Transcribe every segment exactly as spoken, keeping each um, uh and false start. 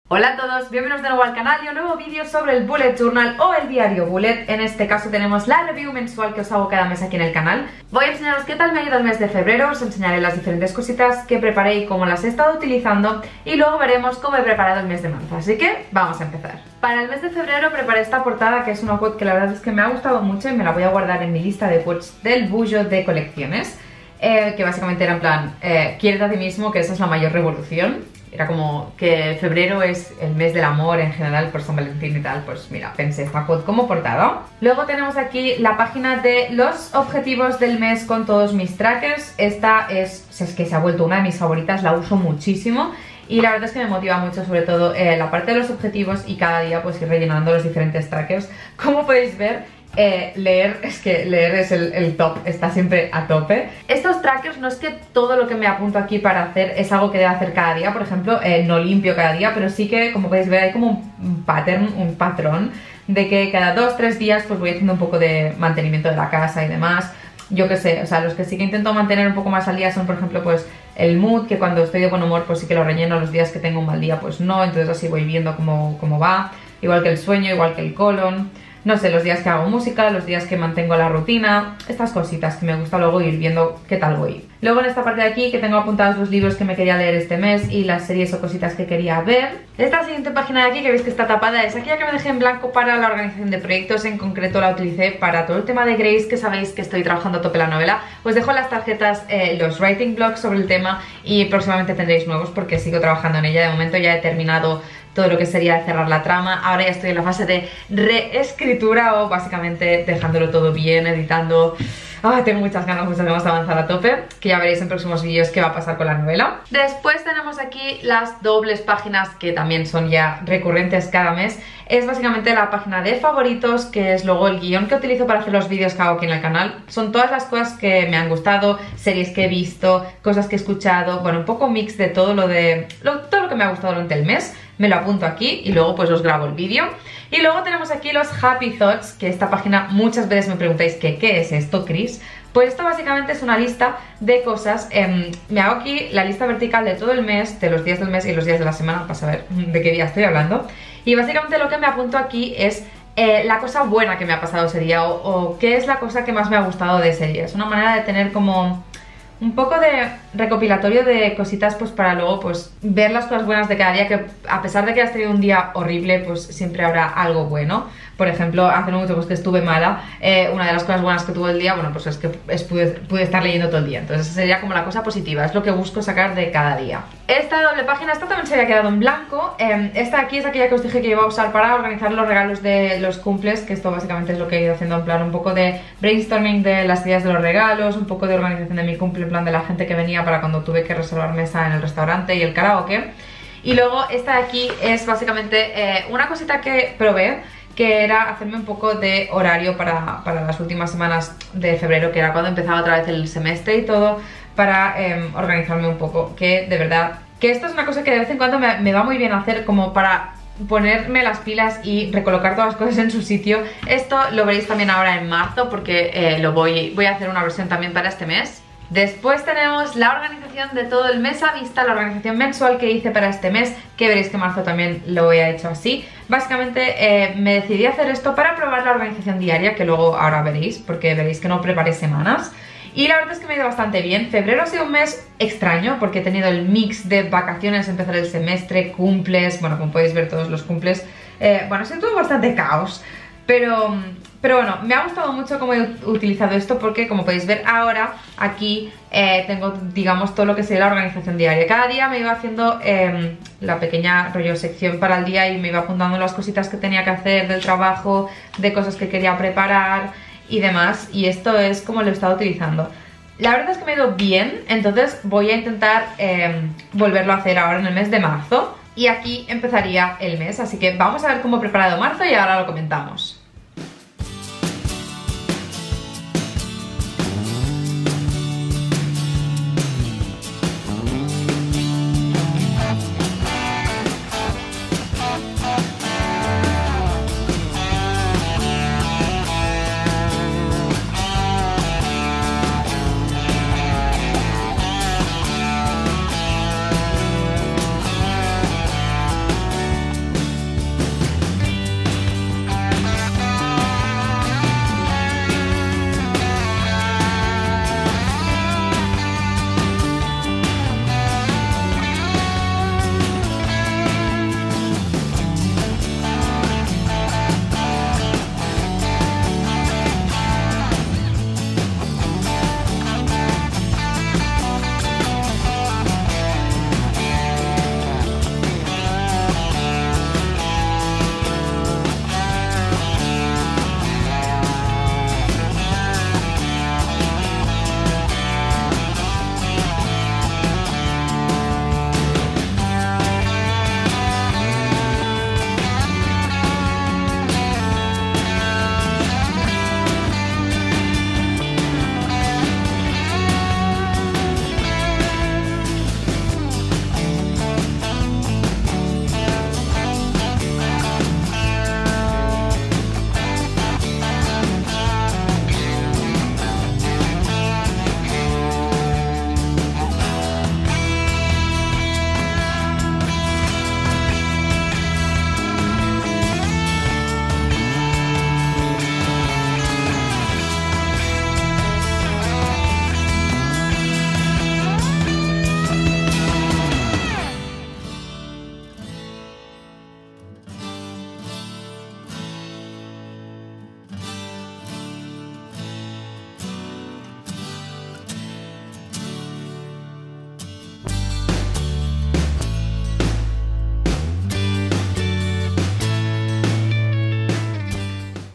Hola a todos, bienvenidos de nuevo al canal y un nuevo vídeo sobre el Bullet Journal o el diario Bullet. En este caso tenemos la review mensual que os hago cada mes aquí en el canal. Voy a enseñaros qué tal me ha ido el mes de febrero, os enseñaré las diferentes cositas que preparé y cómo las he estado utilizando y luego veremos cómo he preparado el mes de marzo, así que vamos a empezar. Para el mes de febrero preparé esta portada que es una quote que la verdad es que me ha gustado mucho y me la voy a guardar en mi lista de quotes del Bullo de colecciones. Eh, que básicamente era en plan, eh, quiérete a ti mismo, que esa es la mayor revolución. Era como que febrero es el mes del amor en general por San Valentín y tal. Pues mira, pensé esta quote como portada. Luego tenemos aquí la página de los objetivos del mes con todos mis trackers. Esta es, es que se ha vuelto una de mis favoritas, la uso muchísimo. Y la verdad es que me motiva mucho, sobre todo eh, la parte de los objetivos y cada día pues ir rellenando los diferentes trackers. Como podéis ver, Eh, leer, es que leer es el, el top, está siempre a tope. Estos trackers no es que todo lo que me apunto aquí para hacer es algo que debo hacer cada día, por ejemplo, eh, no limpio cada día, pero sí que, como podéis ver, hay como un pattern, un patrón de que cada dos, tres días pues voy haciendo un poco de mantenimiento de la casa y demás. Yo qué sé, o sea, los que sí que intento mantener un poco más al día son, por ejemplo, pues el mood, que cuando estoy de buen humor pues sí que lo relleno, los días que tengo un mal día pues no, entonces así voy viendo cómo, cómo va, igual que el sueño, igual que el colon. No sé, los días que hago música, los días que mantengo la rutina, estas cositas que me gusta luego ir viendo qué tal voy. Luego en esta parte de aquí que tengo apuntados los libros que me quería leer este mes y las series o cositas que quería ver. Esta siguiente página de aquí que veis que está tapada es aquella que me dejé en blanco para la organización de proyectos, en concreto la utilicé para todo el tema de Grace, que sabéis que estoy trabajando a tope la novela. Os dejo las tarjetas, eh, los writing blogs sobre el tema y próximamente tendréis nuevos porque sigo trabajando en ella. De momento ya he terminado todo lo que sería cerrar la trama, ahora ya estoy en la fase de reescritura o básicamente dejándolo todo bien, editando. Ah, tengo muchas ganas, muchas ganas de avanzar a tope, que ya veréis en próximos vídeos qué va a pasar con la novela. Después tenemos aquí las dobles páginas que también son ya recurrentes cada mes. Es básicamente la página de favoritos, que es luego el guión que utilizo para hacer los vídeos que hago aquí en el canal. Son todas las cosas que me han gustado, series que he visto, cosas que he escuchado, bueno, un poco mix de todo lo de lo, todo lo que me ha gustado durante el mes. Me lo apunto aquí y luego pues os grabo el vídeo. Y luego tenemos aquí los Happy Thoughts, que esta página muchas veces me preguntáis que ¿qué es esto, Chris? Pues esto básicamente es una lista de cosas. eh, Me hago aquí la lista vertical de todo el mes, de los días del mes y los días de la semana, para saber de qué día estoy hablando. Y básicamente lo que me apunto aquí es eh, la cosa buena que me ha pasado ese día o, o qué es la cosa que más me ha gustado de ese día. Es una manera de tener como un poco de recopilatorio de cositas pues para luego pues ver las cosas buenas de cada día, que a pesar de que has tenido un día horrible pues siempre habrá algo bueno. Por ejemplo, hace no mucho pues que estuve mala, eh, una de las cosas buenas que tuve el día, bueno pues es que es, pude, pude estar leyendo todo el día, entonces sería como la cosa positiva, es lo que busco sacar de cada día. Esta doble página, esta también se había quedado en blanco. eh, esta aquí es aquella que os dije que iba a usar para organizar los regalos de los cumples, que esto básicamente es lo que he ido haciendo, en plan un poco de brainstorming de las ideas de los regalos, un poco de organización de mi cumple, en plan de la gente que venía para cuando tuve que reservar mesa en el restaurante y el karaoke. Y luego esta de aquí es básicamente eh, una cosita que probé, que era hacerme un poco de horario para, para las últimas semanas de febrero, que era cuando empezaba otra vez el semestre y todo, para eh, organizarme un poco, que de verdad, que esto es una cosa que de vez en cuando me, me va muy bien hacer, como para ponerme las pilas y recolocar todas las cosas en su sitio. Esto lo veréis también ahora en marzo, porque eh, lo voy, voy a hacer una versión también para este mes. Después tenemos la organización de todo el mes a vista, la organización mensual que hice para este mes, que veréis que en marzo también lo he hecho así. Básicamente eh, me decidí a hacer esto para probar la organización diaria, que luego ahora veréis, porque veréis que no preparé semanas. Y la verdad es que me ha ido bastante bien. Febrero ha sido un mes extraño porque he tenido el mix de vacaciones, empezar el semestre, cumples, bueno, como podéis ver todos los cumples. Eh, bueno, ha sido todo bastante caos, pero... Pero bueno, me ha gustado mucho cómo he utilizado esto porque, como podéis ver ahora, aquí eh, tengo, digamos, todo lo que sería la organización diaria. Cada día me iba haciendo eh, la pequeña rollo sección para el día y me iba apuntando las cositas que tenía que hacer del trabajo, de cosas que quería preparar y demás. Y esto es como lo he estado utilizando. La verdad es que me ha ido bien, entonces voy a intentar eh, volverlo a hacer ahora en el mes de marzo. Y aquí empezaría el mes, así que vamos a ver cómo he preparado marzo y ahora lo comentamos.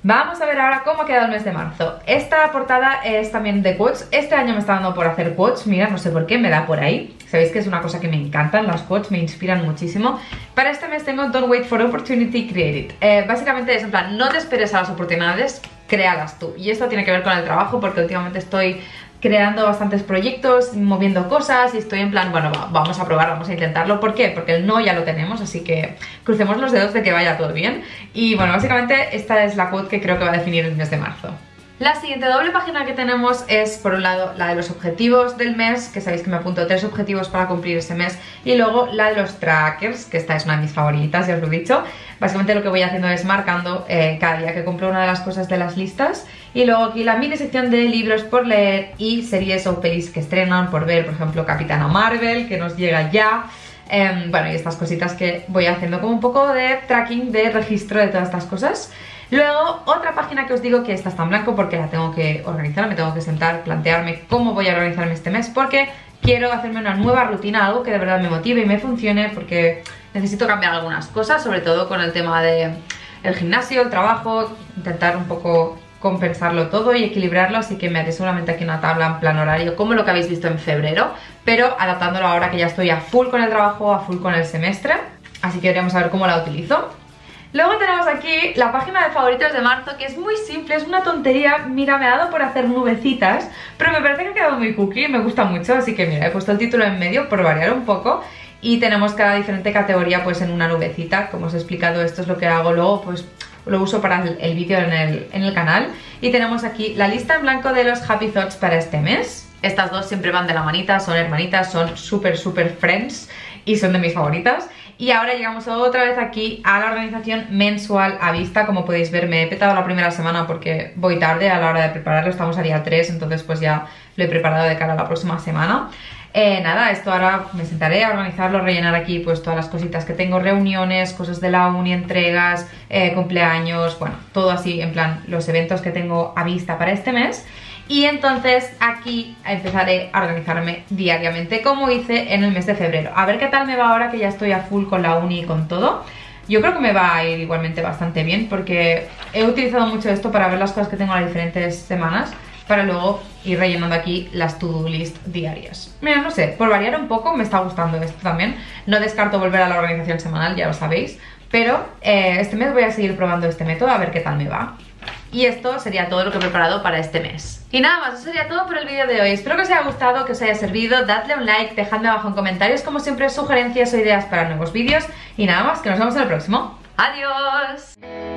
Vamos a ver ahora cómo ha quedado el mes de marzo. Esta portada es también de quotes. Este año me está dando por hacer quotes. Mira, no sé por qué, me da por ahí. Sabéis que es una cosa que me encantan, las quotes me inspiran muchísimo. Para este mes tengo Don't wait for opportunity, create it. Eh, básicamente es en plan, no te esperes a las oportunidades, créalas tú. Y esto tiene que ver con el trabajo porque últimamente estoy creando bastantes proyectos, moviendo cosas y estoy en plan, bueno, va, vamos a probar, vamos a intentarlo. ¿Por qué? Porque el no ya lo tenemos, así que crucemos los dedos de que vaya todo bien. Y bueno, básicamente esta es la quote que creo que va a definir el mes de marzo. La siguiente doble página que tenemos es, por un lado, la de los objetivos del mes, que sabéis que me apunto tres objetivos para cumplir ese mes, y luego la de los trackers, que esta es una de mis favoritas, ya os lo he dicho. Básicamente lo que voy haciendo es marcando eh, cada día que cumplo una de las cosas de las listas, y luego aquí la mini sección de libros por leer y series o pelis que estrenan por ver, por ejemplo, Capitana Marvel, que nos llega ya. Eh, bueno, y estas cositas que voy haciendo como un poco de tracking, de registro de todas estas cosas. Luego, otra página que os digo que esta está en blanco porque la tengo que organizar, me tengo que sentar, plantearme cómo voy a organizarme este mes porque quiero hacerme una nueva rutina, algo que de verdad me motive y me funcione porque necesito cambiar algunas cosas, sobre todo con el tema de el gimnasio, el trabajo, intentar un poco compensarlo todo y equilibrarlo, así que me haré seguramente aquí una tabla en plan horario como lo que habéis visto en febrero, pero adaptándolo ahora que ya estoy a full con el trabajo, a full con el semestre, así que veremos a ver cómo la utilizo. Luego tenemos aquí la página de favoritos de marzo, que es muy simple, es una tontería. Mira, me ha dado por hacer nubecitas, pero me parece que ha quedado muy cookie, me gusta mucho, así que mira, he puesto el título en medio por variar un poco. Y tenemos cada diferente categoría pues en una nubecita, como os he explicado, esto es lo que hago luego, pues lo uso para el, el vídeo en el, en el canal. Y tenemos aquí la lista en blanco de los Happy Thoughts para este mes. Estas dos siempre van de la manita, son hermanitas, son súper súper friends y son de mis favoritas. Y ahora llegamos otra vez aquí a la organización mensual a vista. Como podéis ver, me he petado la primera semana porque voy tarde a la hora de prepararlo, estamos a día tres, entonces pues ya lo he preparado de cara a la próxima semana. Eh, nada, esto ahora me sentaré a organizarlo, a rellenar aquí pues todas las cositas que tengo, reuniones, cosas de la uni, entregas, eh, cumpleaños, bueno, todo así en plan los eventos que tengo a vista para este mes. Y entonces aquí empezaré a organizarme diariamente como hice en el mes de febrero. A ver qué tal me va ahora que ya estoy a full con la uni y con todo. Yo creo que me va a ir igualmente bastante bien porque he utilizado mucho esto para ver las cosas que tengo las diferentes semanas, para luego ir rellenando aquí las to-do list diarias. Mira, no sé, por variar un poco me está gustando esto también. No descarto volver a la organización semanal, ya lo sabéis, pero eh, este mes voy a seguir probando este método a ver qué tal me va. Y esto sería todo lo que he preparado para este mes. Y nada más, eso sería todo por el vídeo de hoy. Espero que os haya gustado, que os haya servido. Dadle un like, dejadme abajo en comentarios como siempre sugerencias o ideas para nuevos vídeos. Y nada más, que nos vemos en el próximo. ¡Adiós!